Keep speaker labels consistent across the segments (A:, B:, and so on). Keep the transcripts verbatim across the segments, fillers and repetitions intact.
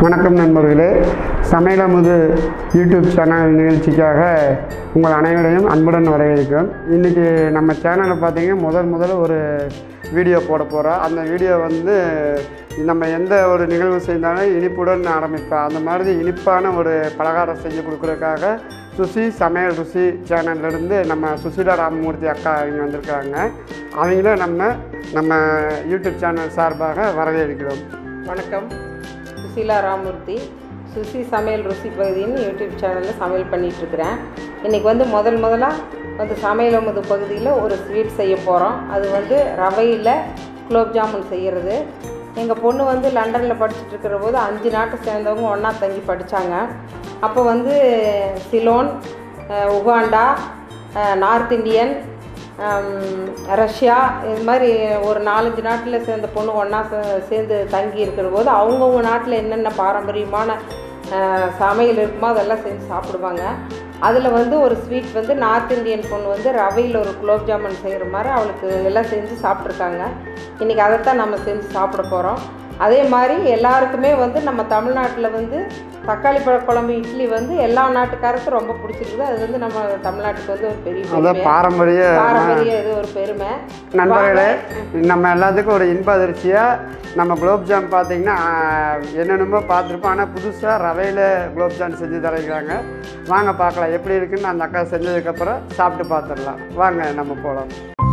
A: வணக்கம் நண்பர்களே, சமையலமுது YouTube channel நிகழ்ச்சிக்காக உங்கள் அனைவரையும் அன்புடன் வரவேற்கிறோம். இன்றைக்கி நம்ம சேனலில் பார்த்தீங்கன்னா முதல் முதல் ஒரு வீடியோ போட போகிறோம். அந்த வீடியோ வந்து நம்ம எந்த ஒரு நிகழ்வு செய்தாலும் இனிப்புடன் ஆரம்பிப்போம். அந்த மாதிரி இனிப்பான ஒரு பலகாரம் செஞ்சு கொடுக்குறதுக்காக சுசி சமையல் ருசி சேனல்லேருந்து நம்ம சுசீலா ராமமூர்த்தி அக்கா இங்கே வந்திருக்காங்க. அவங்கள நம்ம நம்ம யூடியூப் சேனல் சார்பாக வரவேற்கிறோம்.
B: வணக்கம். சுசீலா ராமமூர்த்தி சுசி சமையல் ருசி பகுதின்னு யூடியூப் சேனலில் சமையல் பண்ணிகிட்ருக்கிறேன். இன்றைக்கி வந்து முதல் முதலாக வந்து சமையலமுது பகுதியில் ஒரு ஸ்வீட் செய்ய போகிறோம். அது வந்து ரவையில் குலோப் ஜாமுன் செய்கிறது. எங்கள் பொண்ணு வந்து லண்டனில் படிச்சுட்டு இருக்கிற போது அஞ்சு நாட்டை சேர்ந்தவங்க ஒன்றா தங்கி படித்தாங்க. அப்போ வந்து Ceylon, Uganda, north Indian, Russia, இது மாதிரி ஒரு நாலஞ்சு நாட்டில் சேர்ந்த பொண்ணு ஒன்றா சேர்ந்து தங்கி இருக்கிற போது அவங்கவுங்க நாட்டில் என்னென்ன பாரம்பரியமான சமையல் இருக்குமோ அதெல்லாம் செஞ்சு சாப்பிடுவாங்க. அதில் வந்து ஒரு ஸ்வீட் வந்து நார்த் இந்தியன் பொண்ணு வந்து ரவையில் ஒரு குலோப் ஜாமுன் செய்கிற மாதிரி அவளுக்கு எல்லாம் செஞ்சு சாப்பிட்ருக்காங்க. இன்றைக்கி அதைத்தான் நம்ம செஞ்சு சாப்பிட போகிறோம். அதே மாதிரி எல்லாருக்குமே வந்து நம்ம தமிழ்நாட்டில் வந்து தக்காளி பழ குழம்பு இட்லி வந்து எல்லா நாட்டுக்காருக்கும் ரொம்ப பிடிச்சிருக்குது. அது வந்து நம்ம தமிழ்நாட்டுக்கு வந்து ஒரு பெரிய
A: பாரம்பரிய
B: பாரம்பரிய இது ஒரு பெருமை.
A: நண்பர்களே, நம்ம எல்லாத்துக்கும் ஒரு இன்ப அதிர்ச்சியாக நம்ம குலோப் ஜாம் பார்த்தீங்கன்னா என்னென்னமோ பார்த்துருப்போம். ஆனால் புதுசாக ரவையில் குலோப் ஜாம் செஞ்சு தரைக்கிறாங்க. வாங்க பார்க்கலாம் எப்படி இருக்குன்னு அந்த அக்கா செஞ்சதுக்கப்புறம் சாப்பிட்டு பார்த்துடலாம். வாங்க நம்ம போகலாம்.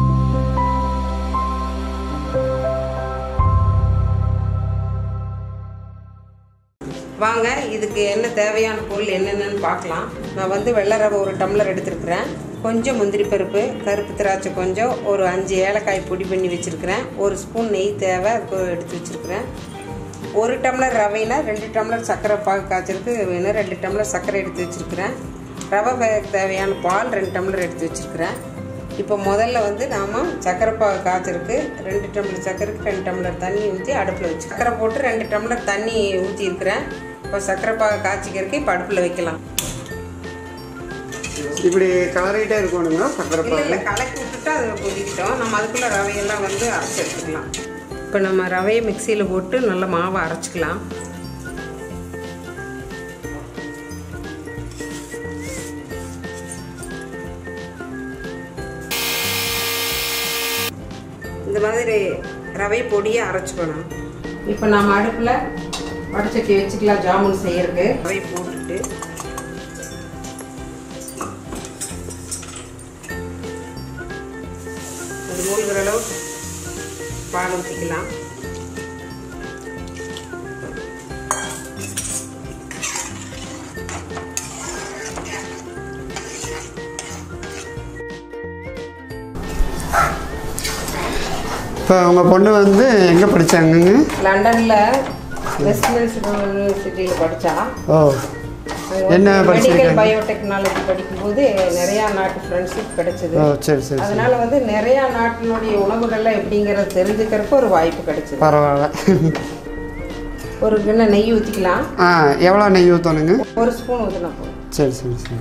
B: வாங்க, இதுக்கு என்ன தேவையான பொருள் என்னென்னு பார்க்கலாம். நான் வந்து வெள்ளை ரவை ஒரு டம்ளர் எடுத்துருக்கிறேன். கொஞ்சம் முந்திரி பருப்பு, கருப்பு திராட்சை கொஞ்சம், ஒரு அஞ்சு ஏலக்காய் பொடி பண்ணி வச்சுருக்கிறேன். ஒரு ஸ்பூன் நெய் தேவை, அதுக்கு எடுத்து வச்சுருக்கிறேன். ஒரு டம்ளர் ரவைனா ரெண்டு டம்ளர் சர்க்கரை பாகு காய்ச்சலுக்கு வேணும். ரெண்டு டம்ளர் சர்க்கரை எடுத்து வச்சுருக்கிறேன். ரவை தேவையான பால் ரெண்டு டம்ளர் எடுத்து வச்சுருக்கிறேன். இப்போ முதல்ல வந்து நாம் சர்க்கரை பாகு காய்ச்சலுக்கு ரெண்டு டம்ளர் சர்க்கரைக்கு ரெண்டு டம்ளர் தண்ணி ஊற்றி அடுப்பில் வச்சு சர்க்கரை போட்டு ரெண்டு டம்ளர் தண்ணி ஊற்றி இருக்கிறேன். இப்போ சர்க்கரை பாகு காய்ச்சிக்கிறதுக்கு இப்போ அடுப்பில் வைக்கலாம்.
A: இப்படி கலரிகிட்டே இருக்கணுங்களா? சர்க்கரை பாகு
B: இல்லை, கலக்கி விட்டுட்டு அதை கொதிக்கிட்டோம். நம்ம அதுக்குள்ளே ரவையெல்லாம் வந்து அரைச்சி எடுத்துக்கலாம். இப்போ நம்ம ரவையை மிக்சியில் போட்டு நல்லா மாவை அரைச்சிக்கலாம். இந்த மாதிரி ரவை பொடியை அரைச்சிக்கணும். இப்போ நம்ம அடுப்பில் வடச்சட்டி வச்சுக்கலாம். ஜாமுன் செய்யறதுக்கு ரவை போட்டுட்டு அது மூழ்கிற அளவு பால் ஊற்றிக்கலாம்.
A: இப்போ உங்கள் பொண்ணு வந்து எங்கே படித்தாங்கங்க?
B: லண்டனில் வெஸ்ட்மின்ஸ்டர் யூனிவர்சிட்டியில் படித்தா.
A: ஓ, என்ன
B: மெடிக்கல் பயோடெக்னாலஜி படிக்கும்போது நிறையா நாட்டு ஃப்ரெண்ட்ஷிப் கிடைச்சிது.
A: ஓ, சரி சரி.
B: அதனால வந்து நிறையா நாட்டினுடைய உணவுகள்லாம் எப்படிங்கிறத தெரிஞ்சுக்கிறதுக்கு ஒரு வாய்ப்பு கிடைச்சிது.
A: பரவாயில்ல.
B: ஒரு கிண்ண நெய் ஊற்றிக்கலாம்.
A: ஆ, எவ்வளோ நெய் ஊற்றணுங்க?
B: ஒரு ஸ்பூன் ஊற்றினா போதும்.
A: சரி சரி சரி.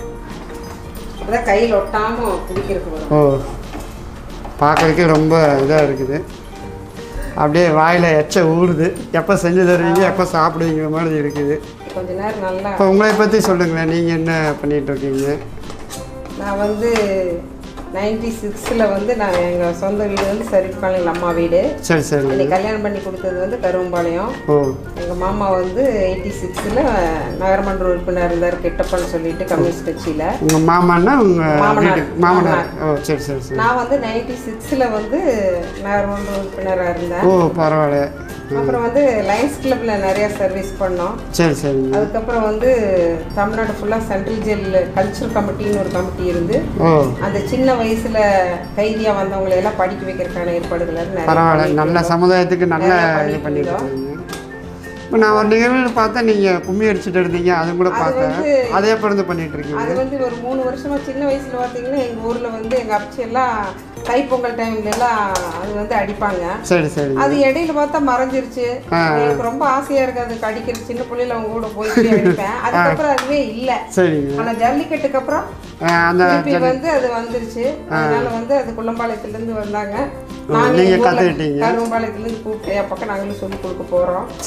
B: அதான் கையில் ஒட்டாமல் குடிக்கிறதுக்கு வரும்.
A: ஓ, பார்க்குறதுக்கே ரொம்ப இதாக இருக்குது. அப்படியே வாயில் எச்ச ஊடுது. எப்போ செஞ்சு தருவீங்க, எப்போ சாப்பிடுவீங்கிற மாதிரி இருக்குது.
B: கொஞ்ச நேரம் நல்லா.
A: இப்போ உங்களை பற்றி சொல்லுங்களேன், நீங்கள் என்ன பண்ணிகிட்ருக்கீங்க?
B: நான் வந்து நைன்டி சிக்ஸில் வந்து நான் எங்கள் சொந்த வீடு வந்து சரிப்பாளையம் அம்மா வீடு.
A: சரி சரி.
B: என்னை கல்யாணம் பண்ணி கொடுத்தது வந்து கருவம்பாளையம்.
A: ஓ.
B: எங்கள் மாமா வந்து எயிட்டி சிக்ஸில் நகரமன்ற உறுப்பினர் இருந்தார், கிட்டப்பன்னு சொல்லிட்டு கம்யூனிஸ்ட் கட்சியில்.
A: உங்கள் மாமான்னா உங்கள்
B: மாமனார்
A: மாமனார். ஓ, சரி சரி சரி.
B: நான் வந்து நைன்டி சிக்ஸில் வந்து நகரமன்ற உறுப்பினராக இருந்தேன்.
A: ஓ, பரவாயில்ல.
B: அப்புறம் வந்து லயன்ஸ் கிளப்பில் நிறையா சர்வீஸ் பண்ணோம்.
A: சரி சரி.
B: அதுக்கப்புறம் வந்து தமிழ்நாடு ஃபுல்லாக சென்ட்ரல் ஜெயில் கல்ச்சரல் கமிட்டின்னு ஒரு கமிட்டி இருந்து அந்த சின்ன வயசுல கைதியா வந்தவங்களை எல்லாம் படிக்க வைக்கிறதுக்கான ஏற்பாடுகள்
A: பரவாயில்ல. நல்ல சமுதாயத்துக்கு நல்ல இது பண்ணிருக்கீங்க. இப்போ நான் ஒரு நிகழ்வு பார்த்தேன், நீங்கள் கும்மி அடிச்சுட்டு இருந்தீங்க, அது கூட பார்த்தேன். அதே பிறந்து பண்ணிட்டு இருக்கீங்க.
B: அது வந்து ஒரு மூணு வருஷமா சின்ன வயசுல பார்த்தீங்கன்னா எங்கள் ஊரில் வந்து எங்கள் அப்பச்சி எல்லாம் தைப்பொங்கல் டைம்ல எல்லாம் அது வந்து அடிப்பாங்க.
A: சரி சரி.
B: அது இடையில பார்த்தா மறைஞ்சிருச்சு. எனக்கு ரொம்ப ஆசையா இருக்கு அது கடிக்கிற. சின்ன பிள்ளைல அவங்க கூட போய் அடிப்பேன். அதுக்கப்புறம் அதுவே இல்லை.
A: சரி.
B: ஆனால் ஜல்லிக்கட்டுக்கு அப்புறம் அந்த வந்து அது வந்துருச்சு. அதனால வந்து அது குள்ளம்பாளையத்துல இருந்து வந்தாங்க. நாங்க கருவம்பாளையத்துல இருந்து கூப்பிட்டு பக்கம் நாங்களும் சொல்லி கொடுக்க போறோம். அது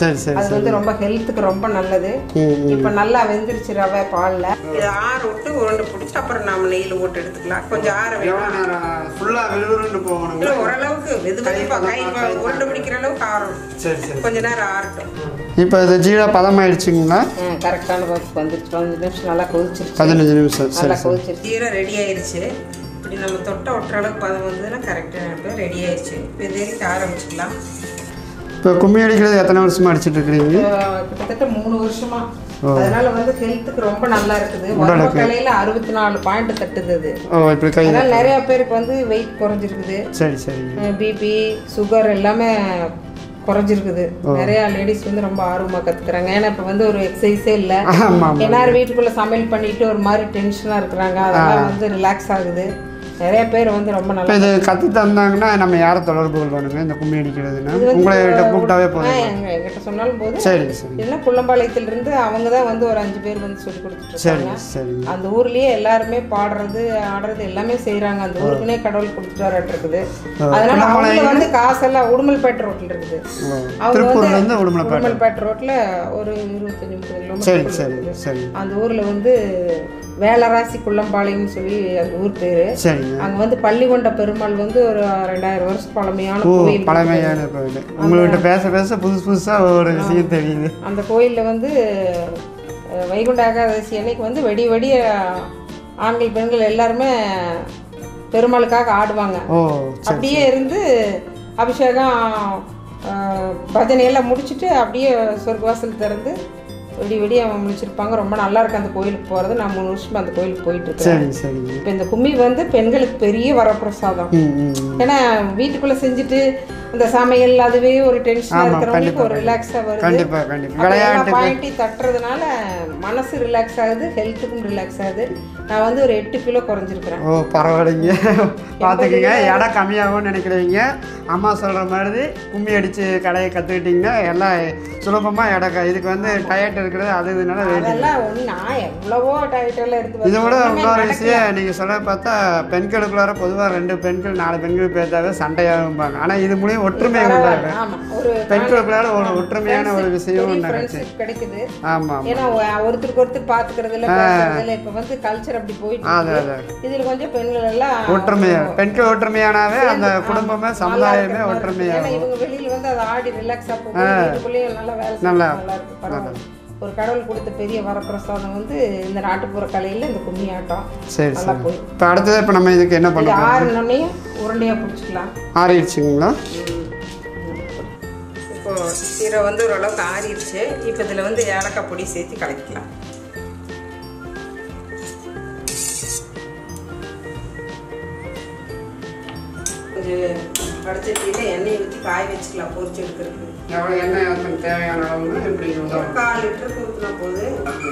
B: அது வந்து ரொம்ப ஹெல்த்துக்கு ரொம்ப நல்லது. இப்போ நல்லா வெந்துருச்சு ரவை பாலில். இது ஆற விட்டு உருண்டை பிடிச்சி அப்புறம் நம்ம நெய்யில் போட்டு எடுத்துக்கலாம். கொஞ்சம் ஆற வேணும்.
A: ஃபுல்லாக வெளுவெளுன்னு போகணும்.
B: இல்லை ஓரளவுக்கு வெது வெதுப்பாக கை உருண்டை பிடிக்கிற அளவுக்கு ஆறணும்.
A: சரி சரி.
B: கொஞ்ச நேரம் ஆறட்டும்.
A: இப்போ இது ஜீரா பதமாயிடுச்சுங்களா?
B: கரெக்டான பதத்துக்கு வந்துருச்சு. பதினஞ்சு நிமிஷம் நல்லா கொதிச்சிருச்சு.
A: பதினஞ்சு நிமிஷம்
B: நல்லா கொதிச்சிருச்சு. ஜீரா ரெடி ஆயிடுச்சு. இப்படி நம்ம தொட்டை ஒட்டுற அளவுக்கு பதம் வந்ததுன்னா கரெக்டாக ரெடி ஆயிடுச்சு. இப்போ இது வரைக்கும் ஆரம்பிச்சுக்கலாம்.
A: இப்போ கும்மி அடிக்கிறது எத்தனை வருஷமா அடிச்சுட்டு இருக்கிறீங்க?
B: கிட்டத்தட்ட மூணு வருஷமா. அதனால வந்து ஹெல்த்துக்கு ரொம்ப நல்லா இருக்குது. உடம்புலையில அறுபத்தி நாலு பாயிண்ட் தட்டுது அது. அதனால நிறைய பேருக்கு வந்து வெயிட் குறைஞ்சிருக்குது.
A: சரி சரி.
B: பிபி சுகர் எல்லாமே குறைஞ்சிருக்குது. நிறைய லேடிஸ் வந்து ரொம்ப ஆர்வமாக கற்றுக்குறாங்க. ஏன்னா இப்போ வந்து ஒரு எக்ஸசைஸே இல்லை. எல்லாரும் வீட்டுக்குள்ளே சமையல் பண்ணிட்டு ஒரு மாதிரி டென்ஷனாக இருக்கிறாங்க. அதெல்லாம் வந்து ரிலாக்ஸ் ஆகுது. நிறைய பேர் வந்து ரொம்ப நல்லா
A: இது கற்று தந்தாங்கன்னா நம்ம யாரை தொடர்பு கொள்ளணுங்க இந்த கும்மி அடிக்கிறதுன்னா? உங்களை கூப்பிட்டாவே போதும்.
B: எங்கிட்ட சொன்னாலும் போது.
A: சரி சரி.
B: இல்லைன்னா புள்ளம்பாளையத்திலிருந்து அவங்க தான் வந்து ஒரு அஞ்சு பேர் வந்து சொல்லி கொடுத்துட்டு
A: சரி சரி.
B: அந்த ஊர்லேயே எல்லாருமே பாடுறது ஆடுறது எல்லாமே செய்கிறாங்க. அந்த ஊருக்குனே கடவுள் கொடுத்துட்டு வரட்டு இருக்குது. அதனால அவங்க வந்து காசெல்லாம் உடுமல்பேட்டை ரோட்டில் இருக்குது. அவங்க வந்து உடுமல்பேட்டை ரோட்டில் ஒரு இருபத்தஞ்சி முப்பது கிலோமீட்டர்
A: சரி.
B: அந்த ஊரில் வந்து வேலராசி குள்ளம்பாளையம்னு சொல்லி அந்த ஊர் பேரு. அங்க வந்து பள்ளிகொண்ட பெருமாள் வந்து ஒரு ரெண்டாயிரம் வருஷம் பழமையான கோயில்.
A: பழமையான கோயில். உங்கள்கிட்ட பேச பேச புதுசு புதுசா ஒரு விஷயம் தெரியுது.
B: அந்த கோயில்ல வந்து வைகுண்ட ஏகாதசி அன்னைக்கு வந்து வெடி வெடிய ஆண்கள் பெண்கள் எல்லாருமே பெருமாளுக்காக ஆடுவாங்க. அப்படியே இருந்து அபிஷேகம் பஜனையெல்லாம் முடிச்சுட்டு அப்படியே சொர்க்கவாசல் திறந்து வெடி வெடி அவன் முடிச்சிருப்பாங்க. ரொம்ப நல்லா இருக்கு அந்த கோயிலுக்கு போகிறது. நான் மூணு வருஷமா அந்த கோயிலுக்கு போயிட்டு இருக்கேன். இப்போ இந்த கும்மி வந்து பெண்களுக்கு பெரிய வரப்பிரசாதம். ஏன்னா வீட்டுக்குள்ளே செஞ்சுட்டு அந்த சமையல் அதுவே ஒரு டென்ஷனாக இருக்கிறவங்களுக்கு ஒரு ரிலாக்ஸாக வருது. பாயிண்டி தட்டுறதுனால மனசு ரிலாக்ஸ் ஆகுது, ஹெல்த்துக்கும் ரிலாக்ஸ் ஆகுது. நான் வந்து ஒரு எட்டு கிலோ குறைஞ்சிருக்கிறேன்.
A: ஓ பரவாயில்லைங்க. பார்த்துக்கிங்க இடம் கம்மியாகும்னு நினைக்கிறீங்க. அம்மா சொல்கிற மாதிரி கும்மி அடித்து கடையை கற்றுக்கிட்டிங்கன்னா எல்லாம் சுலபமாக இடம் இதுக்கு வந்து டயட் இருக்கிறது அது இதனால
B: அதெல்லாம் ஒன்று நான் எவ்வளவோ டயட்டெல்லாம் எடுத்து
A: இதை விட இன்னொரு விஷயம் நீங்கள் சொல்ல பார்த்தா பெண்களுக்குள்ளார பொதுவாக ரெண்டு பெண்கள் நாலு பெண்கள் பேர்த்தாவே சண்டையாகும்பாங்க. ஆனால் இது மூலியம் ஒற்றுமை உண்டாகும். பெண்களுக்குள்ளார ஒரு ஒற்றுமையான ஒரு விஷயம்
B: கிடைக்குது.
A: ஆமாம்.
B: ஏன்னா ஒருத்தருக்கு ஒருத்தர் பார்த்துக்கிறது இல்லை. இப்போ வந்து கல்ச்சர் அப்படி போயிட்டு இதில் கொஞ்சம் பெண்கள் எல்லாம்
A: ஒற்றுமையா பெண்கள் ஒற்றுமையானாவே அந்த குடும்பமே சமுதாயமே ஒற்றுமையாக
B: இவங்க வெளியில் வந்து அதை ஆடி ரிலாக்ஸாக போகுது. நல்லா வேலை நல்லா இருக்கு. பரவாயில்ல. ஒரு கடவுள் கொடுத்த பெரிய வரப்பிரசாதம் வந்து இந்த நாட்டுப்புற கலையில் இந்த கும்மி ஆட்டம்.
A: சரி நல்லா போய் இப்போ அடுத்தது இப்போ நம்ம இதுக்கு என்ன பண்ணலாம்?
B: ஆறுனோடனே உருண்டையாக பிடிச்சிக்கலாம்.
A: ஆறிடுச்சுங்களா?
B: இப்போ சீரை வந்து ஓரளவுக்கு ஆறிடுச்சு. இப்போ இதில் வந்து ஏலக்காய் பொடி சேர்த்து கலக்கிக்கலாம். கொஞ்சம் வடச்சட்டியில் எண்ணெய் ஊற்றி காய வச்சுக்கலாம் பொரிச்சு எடுக்கிறதுக்கு.
A: எவ்வளோ எண்ணெய் ஊற்றணும் தேவையான அளவுன்னு எப்படி
B: கால் லிட்டருக்கு ஊற்றினா போது.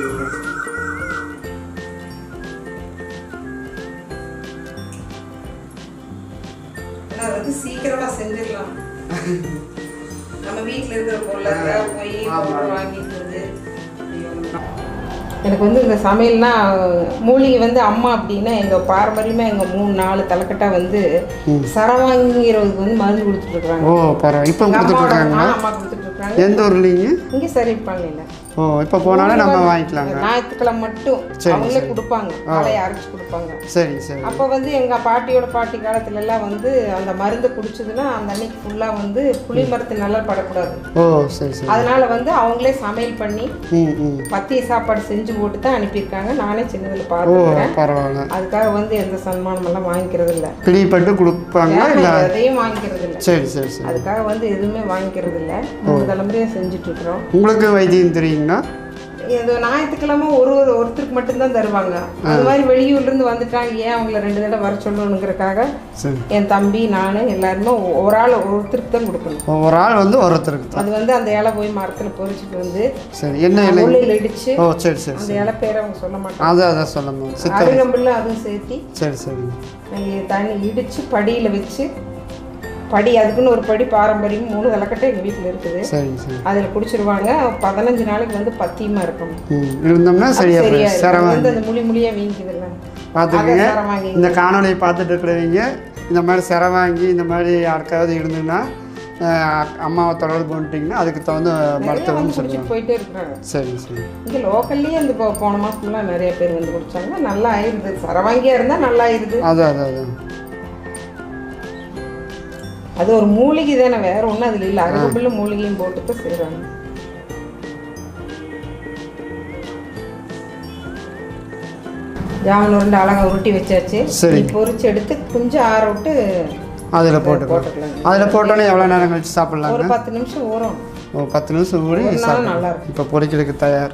B: ஆனால் வந்து சீக்கிரமாக செஞ்சிடலாம். நம்ம வீட்டில் இருக்கிற பொருளை போய் வாங்கிட்டு எனக்கு வந்து இந்த சமையல்னா மூலிகை வந்து அம்மா அப்படின்னா எங்கள் பாரம்பரியமாக எங்கள் மூணு நாலு தலைக்கட்டாக வந்து சரவாங்கிறதுக்கு வந்து மருந்து கொடுத்துட்ருக்குறாங்க.
A: ஓ பரவாயில்ல. இப்போ கொடுத்துட்ருக்காங்க.
B: அம்மா கொடுத்துட்ருக்காங்க.
A: எந்த ஊர்லீங்க?
B: இங்கே சரி பண்ணல.
A: ஓ இப்போ போனாலும் நம்ம வாங்கிக்கலாங்க.
B: ஞாயிற்றுக்கிழமை மட்டும் அவங்களே கொடுப்பாங்க. காலையை அரைச்சி கொடுப்பாங்க.
A: சரி சரி.
B: அப்போ வந்து எங்கள் பாட்டியோட பாட்டி காலத்துல எல்லாம் வந்து அந்த மருந்து குடிச்சதுன்னா அந்த அன்னைக்கு ஃபுல்லாக வந்து புளி மரத்து நல்லா படக்கூடாது.
A: ஓ சரி சரி.
B: அதனால வந்து அவங்களே சமையல் பண்ணி பத்திய சாப்பாடு செஞ்சு போட்டு தான் அனுப்பியிருக்காங்க. நானே சின்னதில் பார்த்துக்கிறேன்.
A: பரவாயில்ல.
B: அதுக்காக வந்து எந்த சன்மானம் எல்லாம் வாங்கிக்கிறது இல்லை.
A: பிடிப்பட்டு கொடுப்பாங்க.
B: எதையும் வாங்கிக்கிறது இல்லை.
A: சரி சரி சரி.
B: அதுக்காக வந்து எதுவுமே வாங்கிக்கிறது இல்லை. மூணு தலைமுறையாக செஞ்சுட்டு இருக்கிறோம்.
A: உங்களுக்கு வைத்தியம் தெரியுங்களா?
B: இது ஞாயிற்றுக்கிழமை ஒரு ஒரு ஒருத்தருக்கு மட்டும்தான் தருவாங்க. அது மாதிரி வெளியூர்லேருந்து வந்துட்டாங்க. ஏன் அவங்கள ரெண்டு தடவை வர சொல்லணுங்கிறதுக்காக என் தம்பி நான் எல்லாருமே ஒரு ஆள் ஒருத்தருக்கு தான் கொடுக்கணும்.
A: ஒரு ஆள் வந்து ஒருத்தருக்கு.
B: அது வந்து அந்த இலை போய் மரத்தில் பொறிச்சிட்டு வந்து
A: சரி என்ன இலை
B: உள்ளில் இடிச்சு.
A: ஓ சரி சரி.
B: அந்த இலை பேரை அவங்க சொல்ல மாட்டாங்க.
A: அதான் அதான் சொல்லணும்.
B: அருகம்புல்ல அதுவும் சேர்த்தி
A: சரி சரி
B: தண்ணி இடிச்சு படியில் வச்சு படி அதுக்குன்னு ஒரு படி பாரம்பரியம் மூணு தலைக்கட்டை எங்கள் வீட்டில் இருக்குது.
A: சரி சரி.
B: அதில் குடிச்சிருவாங்க. பதினஞ்சு நாளைக்கு வந்து பத்தியமாக இருக்கும்.
A: இருந்தோம்னா சரியா
B: வந்து அந்த முழி முழியாக வீங்கிதுல்ல.
A: பார்த்துக்கங்க. இந்த காணொலியை பார்த்துட்டு இருக்கிறவங்க இந்த மாதிரி சிறை வாங்கி இந்த மாதிரி யாருக்காவது இருந்ததுன்னா அம்மாவை தொடர்பு பண்ணிட்டீங்கன்னா அதுக்கு தகுந்த மருத்துவம் சொல்லுவாங்க.
B: போயிட்டே இருக்கிறாங்க.
A: சரி சரி.
B: இங்கே லோக்கல்லேயே இந்த போ போன மாதம்லாம் நிறைய பேர் வந்து குடித்தாங்க, நல்லா ஆயிடுது. சரவாங்கியாக இருந்தால் நல்லா ஆயிடுது.
A: அது அது அது
B: அது ஒரு மூலிகை தானே, வேற ஒன்றும் அதில் இல்லை. அருகம்புல்ல மூலிகையும் போட்டு தான் செய்கிறாங்க. ஜாமன் உருண்டை அழகாக உருட்டி வச்சாச்சு. சரி, பொரிச்சு எடுத்து கொஞ்சம் ஆற விட்டு
A: அதில் போட்டு போட்டுக்கலாம். அதில் போட்டோன்னே எவ்வளோ நேரம் கழிச்சு சாப்பிட்லாம்?
B: ஒரு பத்து நிமிஷம் ஊறும்.
A: ஓ, பத்து நிமிஷம் ஊறி
B: நல்லா இருக்கும்.
A: இப்போ பொரிக்கிறதுக்கு தயார்.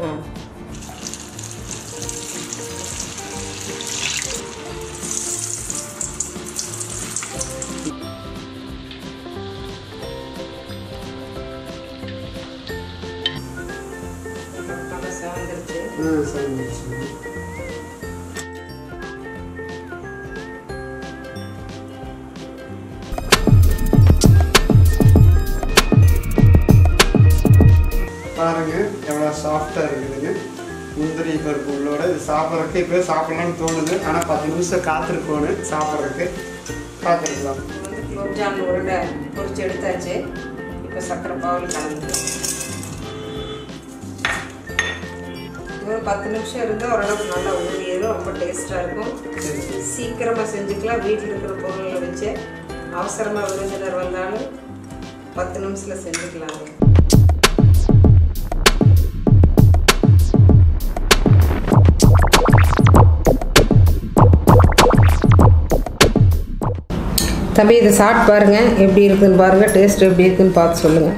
A: ம், சரி. பாருங்க எவ்வளோ சாஃப்டாக இருக்குதுங்க. முந்திரி பருப்பு உள்ளோட இது சாப்பிட்றதுக்கு இப்போ சாப்பிட்லான்னு தோணுது. ஆனால் பத்து நிமிஷம் காத்திருக்கோன்னு சாப்பிட்றதுக்கு காத்திருக்கலாம்.
B: வந்து குலோப் ஜாமுன் உருண்டை பொரிச்சு எடுத்தாச்சு. இப்போ சக்கரை பாவில் கலந்து ஒரு பத்து நிமிஷம் இருந்தால் ஓரளவுக்கு நல்லா ஊறிடும். ரொம்ப டேஸ்ட்டாக இருக்கும். சீக்கிரமாக செஞ்சுக்கலாம். வீட்டில் இருக்கிற பொருளை வச்சு அவசரமாக விருந்தினர் வந்தாலும் பத்து நிமிஷத்தில் செஞ்சுக்கலாம். தம்பி இதை சாப்பிட்டு பாருங்கள், எப்படி இருக்குதுன்னு பாருங்கள், டேஸ்ட் எப்படி இருக்குதுன்னு பார்த்து சொல்லுங்கள்.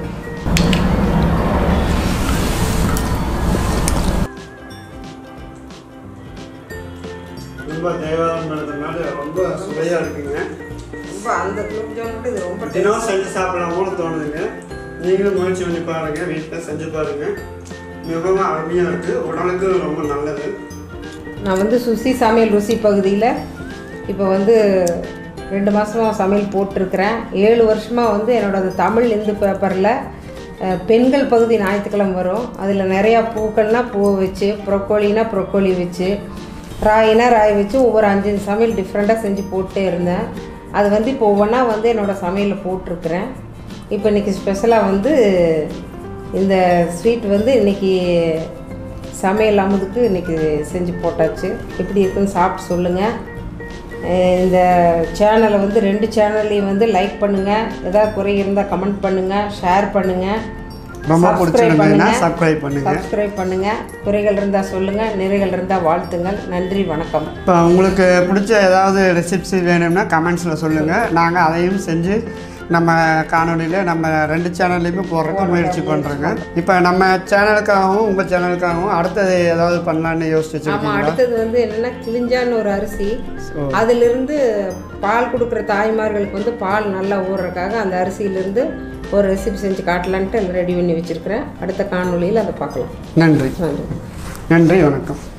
A: ரொம்ப தேவாரம் நடந்ததுனால ரொம்ப சுவையாக இருக்குங்க.
B: ரொம்ப அந்த குலோப் ஜாமுன் இது ரொம்ப
A: தினம் செஞ்சு சாப்பிடலாமோன்னு தோணுதுங்க. நீங்களும் முயற்சி பண்ணி பாருங்கள், வீட்டில் செஞ்சு பாருங்கள். மிகவும் அருமையாக இருக்குது, உடலுக்கு ரொம்ப நல்லது.
B: நான் வந்து சுசி சமையல் ருசி பகுதியில் இப்போ வந்து ரெண்டு மாதமாக சமையல் போட்டிருக்கிறேன். ஏழு வருஷமாக வந்து என்னோடய தமிழ் இந்து பேப்பரில் பெண்கள் பகுதி ஞாயிற்றுக்கிழமை வரும். அதில் நிறையா பூக்கள்னால் பூ வச்சு, ப்ரொக்கோலினா ப்ரொக்கோலி வச்சு, ராயினா ராய் வச்சு ஒவ்வொரு அஞ்சு சமையல் டிஃப்ரெண்ட்டாக செஞ்சு போட்டே இருந்தேன். அது வந்து இப்போ ஒவ்வொன்றா வந்து என்னோடய சமையலில் போட்டிருக்கிறேன். இப்போ இன்றைக்கி ஸ்பெஷலாக வந்து இந்த ஸ்வீட் வந்து இன்றைக்கி சமையல் அமுதுக்கு இன்றைக்கி செஞ்சு போட்டாச்சு. எப்படி இருக்குன்னு சாப்பிட்டு சொல்லுங்கள். இந்த சேனலை வந்து ரெண்டு சேனல்லையும் வந்து லைக் பண்ணுங்கள். ஏதாவது குறை இருந்தால் கமெண்ட் பண்ணுங்கள், ஷேர் பண்ணுங்கள்,
A: ரொம்ப பிடிச்சிருந்ததுன்னா சப்ஸ்கிரைப் பண்ணுங்கள்.
B: சப்ஸ்கிரைப் பண்ணுங்கள். குறைகள் இருந்தால் சொல்லுங்கள், நிறைகள் இருந்தால் வாழ்த்துங்கள். நன்றி, வணக்கம்.
A: இப்போ உங்களுக்கு பிடிச்ச ஏதாவது ரெசிப்ஸி வேணும்னா கமெண்ட்ஸில் சொல்லுங்கள். நாங்கள் அதையும் செஞ்சு நம்ம காணொலியில் நம்ம ரெண்டு சேனல்லையுமே போடுறதுக்கு முயற்சி பண்ணுறோங்க. இப்போ நம்ம சேனலுக்காகவும் உங்கள் சேனலுக்காகவும் அடுத்தது ஏதாவது பண்ணலான்னு யோசிச்சு வச்சுருக்கோம்.
B: அடுத்தது வந்து என்னென்னா கிளிஞ்சான்னு ஒரு அரிசி, அதிலிருந்து பால் கொடுக்குற தாய்மார்களுக்கு வந்து பால் நல்லா ஊறுறதுக்காக அந்த அரிசியிலேருந்து ஒரு ரெசிபி செஞ்சு காட்டலான்ட்டு ரெடி பண்ணி வச்சுருக்கிறேன். அடுத்த காணொலியில் அதை பார்க்கலாம்.
A: நன்றி நன்றி, வணக்கம்.